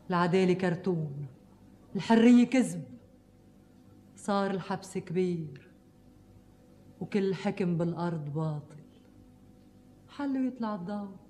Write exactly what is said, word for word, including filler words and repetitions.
العدالة كرتون، الحرية كذب، صار الحبس كبير وكل حكم بالأرض باطل. حلو يطلع الضوء.